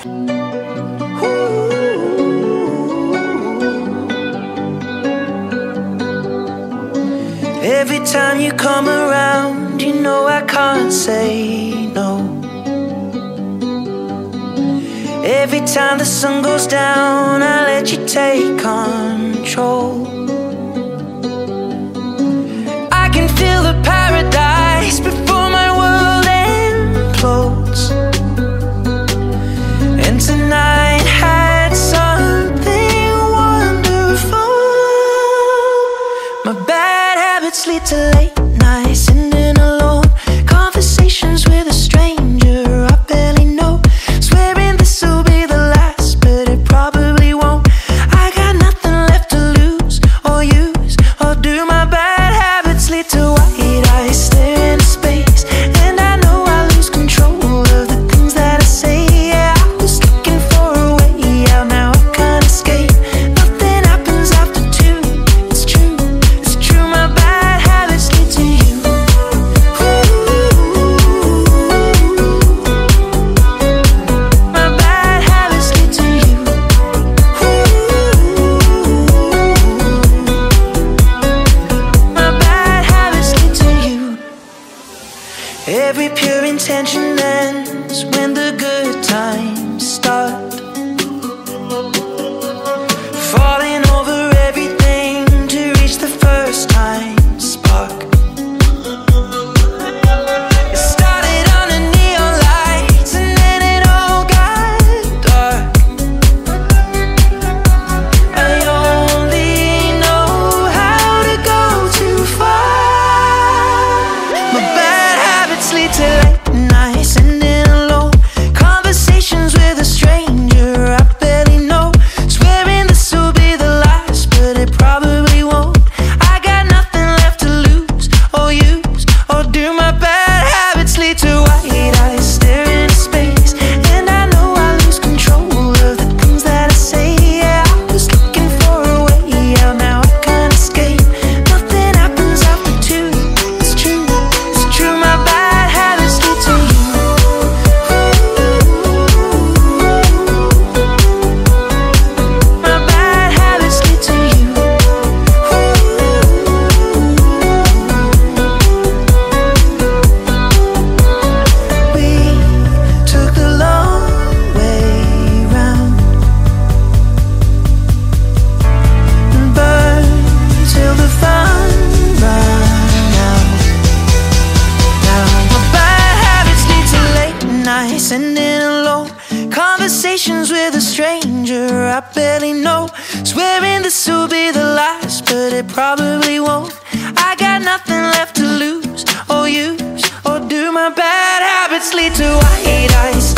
Every time you come around, you know I can't say no. Every time the sun goes down, I let you take control. I can feel the paradise before my world implodes. And tonight had something wonderful. My bad habits lead to late nights, sitting alone, conversations with a stranger I barely know, swearing this will be the last, but it probably won't. I got nothing left to lose or use or do. My bad habits lead to white eyes stare into space, and I know I lose control of the things that I say. Yeah, I was looking for a way out, now I can't escape. Nothing happens after two. It's true, it's true. My bad habits lead to you. My bad habits lead to you. My bad habits lead to you. Every pure intention ends when the good times start. Falling over everything to reach the first time spark. It started under neon lights and then it all got dark. I only know how to go too far. My bad habits lead to late nights, sitting alone, conversations with a stranger I barely know, swearing this will be the last, but it probably won't. I got nothing left to lose or use or do. My bad habits lead to white eyes stare into space, and I know I lose control of the things that I say. Yeah, I was looking for a way out, now I can't escape. Nothing happens after two. It's true, it's true. My bad habits lead to you. My bad habits lead to you. We took the long way round and burned till the fun ran out. Now my bad habits lead to late nights, sitting alone, conversations with a stranger I barely know, swearing this will be the last, but it probably won't. I got nothing left to lose or use or do. My bad habits lead to white eyes